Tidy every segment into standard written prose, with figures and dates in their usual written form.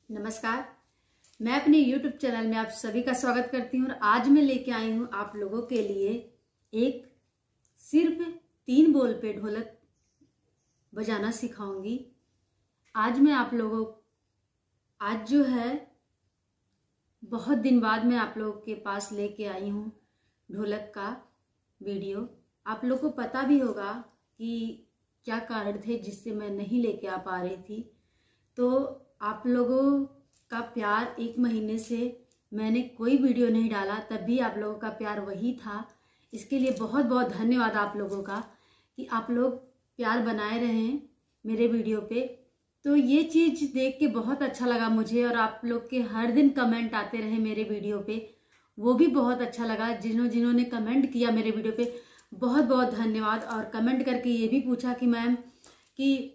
नमस्कार। मैं अपने YouTube चैनल में आप सभी का स्वागत करती हूँ और आज मैं लेके आई हूँ आप लोगों के लिए एक सिर्फ 3 बोल पे ढोलक बजाना सिखाऊंगी। आज जो है बहुत दिन बाद मैं आप लोगों के पास लेके आई हूँ ढोलक का वीडियो। आप लोगों को पता भी होगा कि क्या कारण थे जिससे मैं नहीं लेके आ पा रही थी। तो आप लोगों का प्यार 1 महीने से मैंने कोई वीडियो नहीं डाला, तब भी आप लोगों का प्यार वही था। इसके लिए बहुत बहुत धन्यवाद आप लोगों का कि आप लोग प्यार बनाए रहें मेरे वीडियो पे। तो ये चीज़ देख के बहुत अच्छा लगा मुझे, और आप लोग के हर दिन कमेंट आते रहे मेरे वीडियो पे, वो भी बहुत अच्छा लगा। जिन्होंने कमेंट किया मेरे वीडियो पे, बहुत बहुत धन्यवाद। और कमेंट करके ये भी पूछा कि मैम कि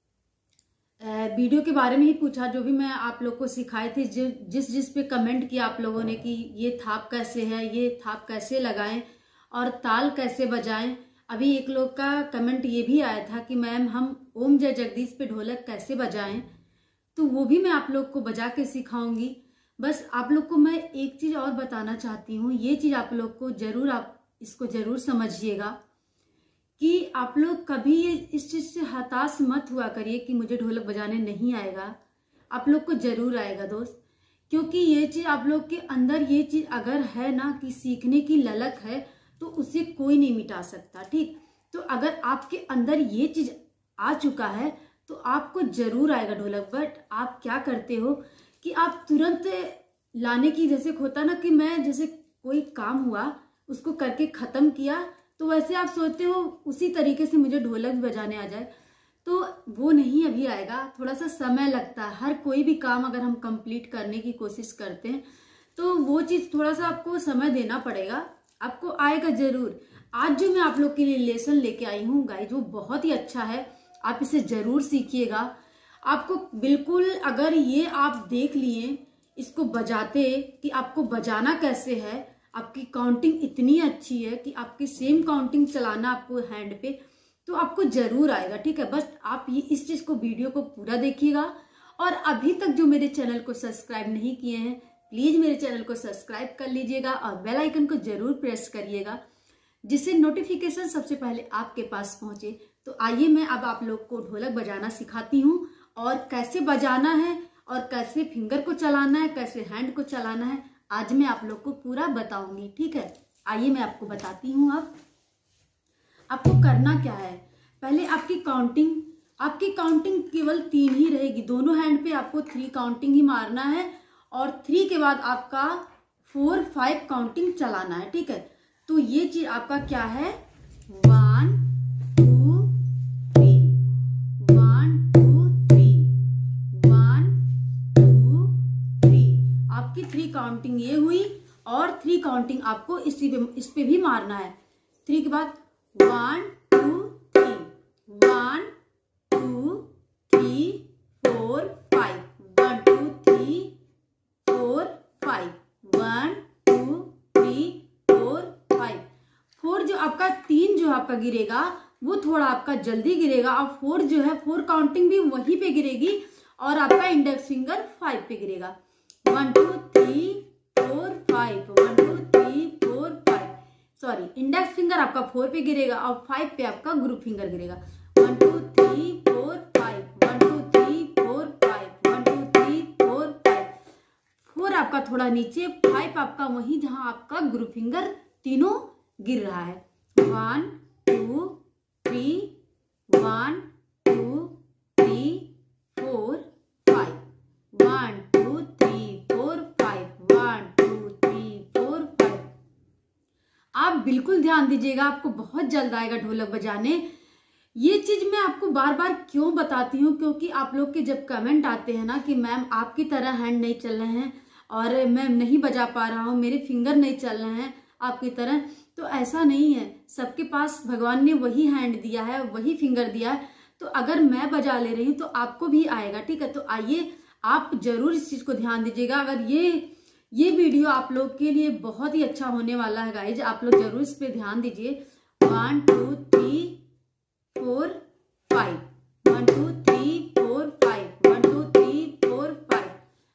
वीडियो के बारे में ही पूछा, जो भी मैं आप लोग को सिखाई थी, जिस पे कमेंट किया आप लोगों ने कि ये थाप कैसे है, ये थाप कैसे लगाएं और ताल कैसे बजाएं। अभी एक लोग का कमेंट ये भी आया था कि मैम हम ओम जय जगदीश पे ढोलक कैसे बजाएं, तो वो भी मैं आप लोग को बजा के सिखाऊंगी। बस आप लोग को मैं एक चीज़ और बताना चाहती हूँ, ये चीज़ आप लोग को ज़रूर, आप इसको ज़रूर समझिएगा कि आप लोग कभी ये इस चीज़ से हताश मत हुआ करिए कि मुझे ढोलक बजाने नहीं आएगा। आप लोग को ज़रूर आएगा दोस्त, क्योंकि ये चीज़ आप लोग के अंदर, ये चीज़ अगर है ना कि सीखने की ललक है, तो उसे कोई नहीं मिटा सकता। ठीक, तो अगर आपके अंदर ये चीज़ आ चुका है तो आपको ज़रूर आएगा ढोलक। बट आप क्या करते हो कि आप तुरंत लाने की, जैसे होता ना कि मैं जैसे कोई काम हुआ उसको करके ख़त्म किया, तो वैसे आप सोचते हो उसी तरीके से मुझे ढोलक बजाने आ जाए, तो वो नहीं अभी आएगा। थोड़ा सा समय लगता है। हर कोई भी काम अगर हम कंप्लीट करने की कोशिश करते हैं तो वो चीज़ थोड़ा सा आपको समय देना पड़ेगा, आपको आएगा ज़रूर। आज जो मैं आप लोग के लिए लेसन लेके आई हूँ गाइज, वो बहुत ही अच्छा है, आप इसे ज़रूर सीखिएगा। आपको बिल्कुल, अगर ये आप देख लिए इसको बजाते कि आपको बजाना कैसे है, आपकी काउंटिंग इतनी अच्छी है कि आपकी सेम काउंटिंग चलाना आपको हैंड पे, तो आपको जरूर आएगा। ठीक है, बस आप ये इस चीज को, वीडियो को पूरा देखिएगा। और अभी तक जो मेरे चैनल को सब्सक्राइब नहीं किए हैं, प्लीज मेरे चैनल को सब्सक्राइब कर लीजिएगा और बेल आइकन को जरूर प्रेस करिएगा, जिससे नोटिफिकेशन सबसे पहले आपके पास पहुंचे। तो आइए मैं अब आप लोग को ढोलक बजाना सिखाती हूँ, और कैसे बजाना है और कैसे फिंगर को चलाना है, कैसे हैंड को चलाना है, आज मैं आप लोग को पूरा बताऊंगी। ठीक है, आइए मैं आपको बताती हूँ। अब आपको करना क्या है, पहले आपकी काउंटिंग केवल 3 ही रहेगी। दोनों हैंड पे आपको 3 काउंटिंग ही मारना है, और 3 के बाद आपका 4, 5 काउंटिंग चलाना है। ठीक है, तो ये चीज आपका क्या है, 1 2 3, 1 2 3, 1 2 3। आपकी 3 काउंटिंग ये हुई, और 3 काउंटिंग आपको इस पे भी मारना है। 3 के बाद 1 2 3, 1 2 3 4 5, 1 2 3 4 5, 1 2 3 4 5। 4 जो आपका 3 जो आपका गिरेगा वो थोड़ा आपका जल्दी गिरेगा, और 4 जो है 4 काउंटिंग भी वहीं पे गिरेगी, और आपका इंडेक्स फिंगर 5 पे गिरेगा। 1 2 3 4 5, 1 2 3 4 5, सॉरी, इंडेक्स फिंगर आपका 4 पे गिरेगा और 5 पे आपका ग्रुप फिंगर गिरेगा। 1 2 3 4 5, 1 2 3 4 5, 1 2 3 4 5। 4 आपका थोड़ा नीचे, 5 आपका वहीं जहां आपका ग्रुप फिंगर तीनों गिर रहा है। 1 2 3, 1 2 3 4 5, 1 2 3 4 5, 1 2 3 4 5। आप बिल्कुल ध्यान दीजिएगा, आपको बहुत जल्द आएगा ढोलक बजाने। ये चीज मैं आपको बार बार क्यों बताती हूँ, क्योंकि आप लोग के जब कमेंट आते हैं ना कि मैम आपकी तरह हैंड नहीं चल रहे हैं, और मैं नहीं बजा पा रहा हूँ, मेरे फिंगर नहीं चल रहे हैं आपकी तरह, तो ऐसा नहीं है। सबके पास भगवान ने वही हैंड दिया है, वही फिंगर दिया है, तो अगर मैं बजा ले रही हूँ तो आपको भी आएगा। ठीक है, तो आइए आप जरूर इस चीज को ध्यान दीजिएगा। अगर ये वीडियो आप लोग के लिए बहुत ही अच्छा होने वाला है गाइज, आप लोग जरूर इस पे ध्यान दीजिए। 1 2 3 4 5, 1 2 3 4 5, 1 2 3 4 5,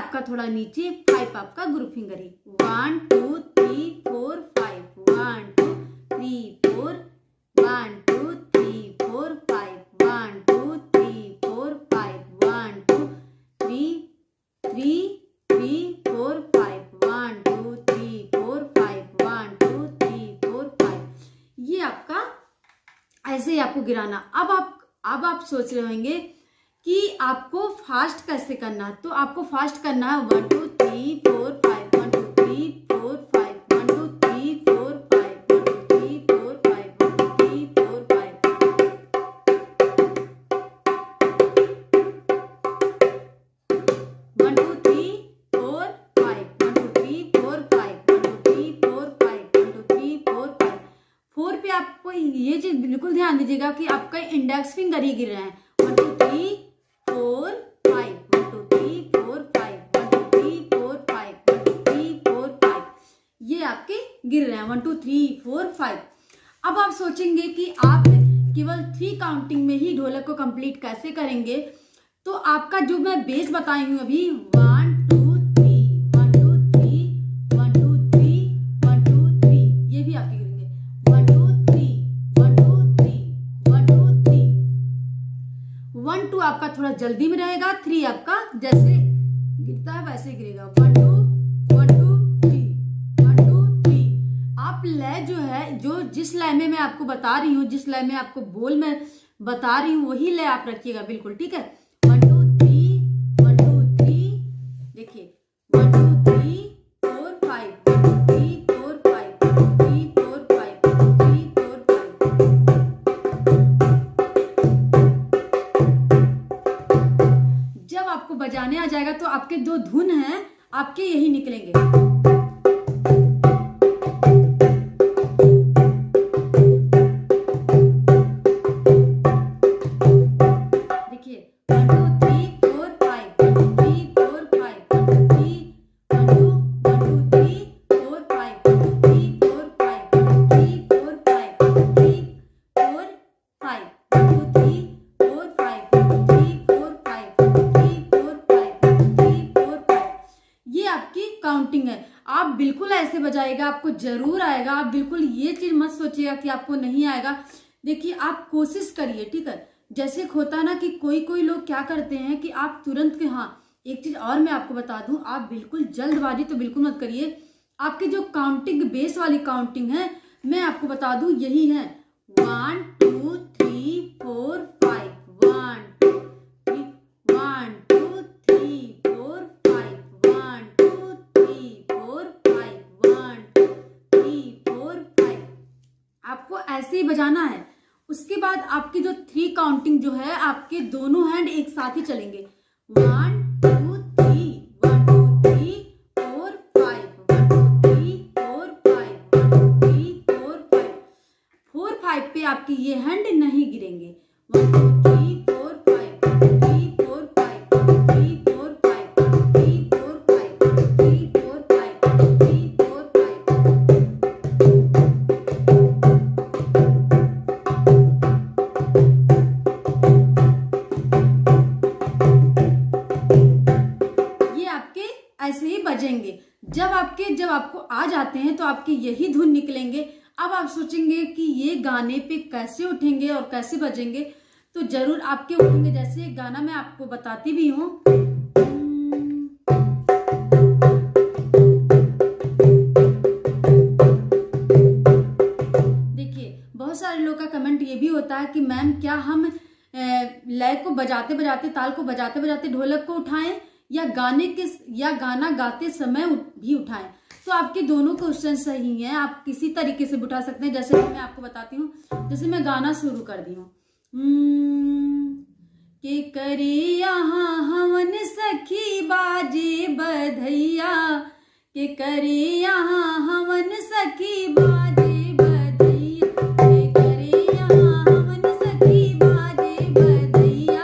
आपका थोड़ा नीचे, 5 आपका ग्रुप फिंगर है। 1 2 3 4 5, 1 2 3 4, 1 2 3 4 5, 1 2 3 4 5, 1 2 3 3 3 4 5, 1 2 3 4 5, 1 2 3 4 5। ये आपका ऐसे ही आपको गिराना। अब आप सोच रहे होंगे कि आपको फास्ट कैसे करना है। तो आपको फास्ट करना है 1 2 3 4 5, 1 2 3 4 5, 1 2 3 4 5, 1 2 3 4 5, 1 2 3 4 5। 1 2 3 4 5, 1 2 3 4 5, 1 2 3 4 5, 1 2 3 4 5। 4 पे आपको ये चीज बिल्कुल ध्यान दीजिएगा कि आपका इंडेक्स फिंगर ही गिर रहा है। 1 2 3 4 5, 1 2 3 4 5, 1 2 3 4 5, 1 2 3 4 5। ये आपके गिर रहे हैं 1 2 3 4 5। अब आप सोचेंगे कि आप केवल 3 काउंटिंग में ही ढोलक को कंप्लीट कैसे करेंगे। तो आपका जो मैं बेस बताई हूं अभी 1 2 3 1 2 3 1 2 3 1 2 3, ये भी आपके गिरेंगे 1 2 3 1 2 3 1 2 3। 1 2 आपका थोड़ा जल्दी में रहेगा, 3 आपका जैसे गिरता है वैसे गिरेगा। 1 2 1 2 3 1 2 3। आप लय जो है, जो जिस लय में मैं आपको बता रही हूँ, जिस लय में आपको बोल में बता रही हूँ, वही लय आप रखिएगा बिल्कुल, ठीक है। 1 2 3 1 2 3, देखिए 1 2 3 4 5, 1 2 3 4 5, 1 2 3 4 5, 1 2 3 4 5। जब आपको बजाने आ जाएगा तो आपके जो धुन है आपके यही निकलेंगे। देखिए 1 2 3 4 5, 1 2 3 4 5, 1 2 3 1 2 1 2 3 4 5, 1 2 3 4 5, 1 2 3 4 5, 1 2 3 4 5, 1 2 3 4 5, 1 2 3 4 5, 1 2 3 4 5, 1 2 3 4 5। ये आपकी काउंटिंग है। आप बिल्कुल ऐसे बजाएगा, आपको जरूर आएगा। आप बिल्कुल ये चीज मत सोचिएगा कि आपको नहीं आएगा। देखिए आप कोशिश करिए, ठीक है। जैसे होता ना कि कोई लोग क्या करते हैं कि आप तुरंत के, हाँ एक चीज और मैं आपको बता दूं, आप बिल्कुल जल्दबाजी तो बिल्कुल मत करिए। आपकी जो काउंटिंग बेस वाली काउंटिंग है मैं आपको बता दूं यही है 1 2 3 4 5, 1 2 3 1 2 3 4 5, 1 2 3 4 5, 1 2 3 4 5। आपको ऐसे ही बजाना है। उसके बाद आपकी जो 3 काउंटिंग जो है, आपके दोनों हैंड एक साथ ही चलेंगे। 1 2 3 1 2 3 4 5, 1 2 3 4 5, 1 2 3 4 5। 4 5 पे आपकी ये हैंड नहीं गिरेंगे। 1 2 3 4 5, 1 2 3 4 5, 1 2 3 4 5, 1 2 3 4 5, 1 2 3 4 5, 1 2 3 4 5। ऐसे ही बजेंगे। जब आपको आ जाते हैं तो आपके यही धुन निकलेंगे। अब आप सोचेंगे कि ये गाने पे कैसे उठेंगे और कैसे बजेंगे, तो जरूर आपके उठेंगे। जैसे गाना मैं आपको बताती भी हूँ, देखिए बहुत सारे लोग का कमेंट ये भी होता है कि मैम क्या हम लय को बजाते बजाते, ताल को बजाते बजाते ढोलक को उठाएं या गाना गाते समय भी उठाएं। तो आपके दोनों क्वेश्चन सही हैं। आप किसी तरीके से उठा सकते हैं। जैसे मैं आपको बताती हूँ, जैसे मैं गाना शुरू कर दी हूँ, के करे यहाँ हवन सखी बाजे बधैया, के करे यहाँ हवन सखी बाजे बधैया, के करे यहाँ हवन सखी बाजे बधैया,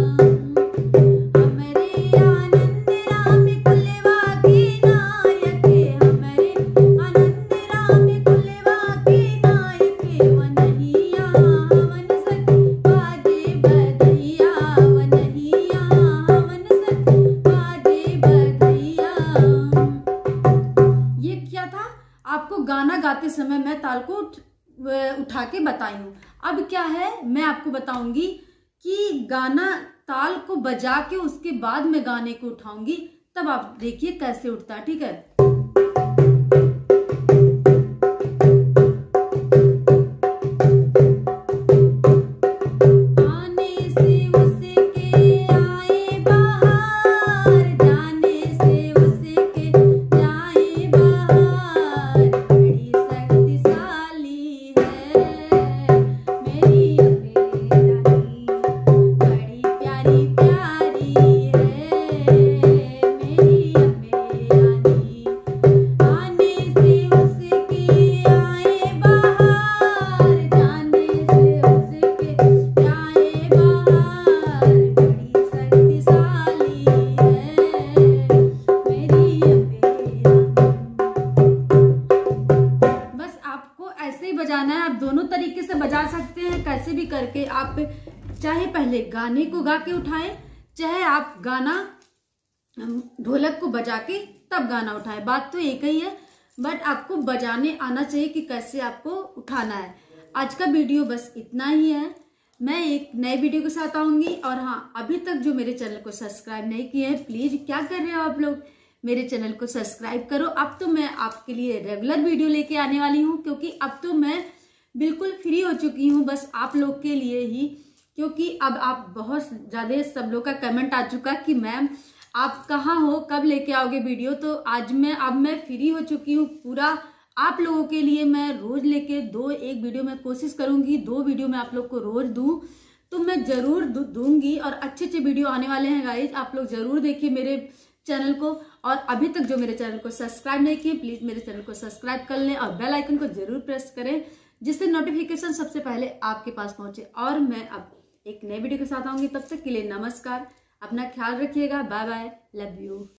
हमरे आनंद राम कुलवा के नायक, हमरे आनंद राम कुलवा के नायक, वनहिया हवन सखी बाजे बधैया, वनहिया हवन सखी बाजे बधैया। गाते समय मैं ताल को उठा के बताई हूँ। अब क्या है, मैं आपको बताऊंगी कि गाना ताल को बजा के उसके बाद मैं गाने को उठाऊंगी, तब आप देखिए कैसे उठता है। ठीक है, बजाना है। आप दोनों तरीके से बजा सकते हैं, कैसे भी करके आप चाहे पहले गाने को गा के उठाएं, चाहे आप गाना ढोलक को बजा के तब गाना उठाएं। बात तो एक ही है, बट आपको बजाने आना चाहिए कि कैसे आपको उठाना है। आज का वीडियो बस इतना ही है। मैं एक नए वीडियो के साथ आऊंगी। और हाँ, अभी तक जो मेरे चैनल को सब्सक्राइब नहीं किए हैं, प्लीज क्या कर रहे हो आप लोग, मेरे चैनल को सब्सक्राइब करो। अब तो मैं आपके लिए रेगुलर वीडियो लेके आने वाली हूँ, क्योंकि अब तो मैं बिल्कुल फ्री हो चुकी हूँ बस आप लोग के लिए ही। क्योंकि अब आप बहुत ज़्यादा सब लोग का कमेंट आ चुका कि मैम आप कहाँ हो, कब लेके आओगे वीडियो। तो अब मैं फ्री हो चुकी हूँ पूरा आप लोगों के लिए। मैं रोज लेके एक वीडियो में कोशिश करूंगी, 2 वीडियो में आप लोग को रोज दूं, तो मैं जरूर दूंगी। और अच्छे अच्छे वीडियो आने वाले हैं गाइज, आप लोग जरूर देखिए मेरे चैनल को। और अभी तक जो मेरे चैनल को सब्सक्राइब नहीं किए, प्लीज मेरे चैनल को सब्सक्राइब कर लें और बेल आइकन को जरूर प्रेस करें, जिससे नोटिफिकेशन सबसे पहले आपके पास पहुंचे। और मैं अब एक नए वीडियो के साथ आऊंगी, तब तक के लिए नमस्कार, अपना ख्याल रखिएगा, बाय बाय, लव यू।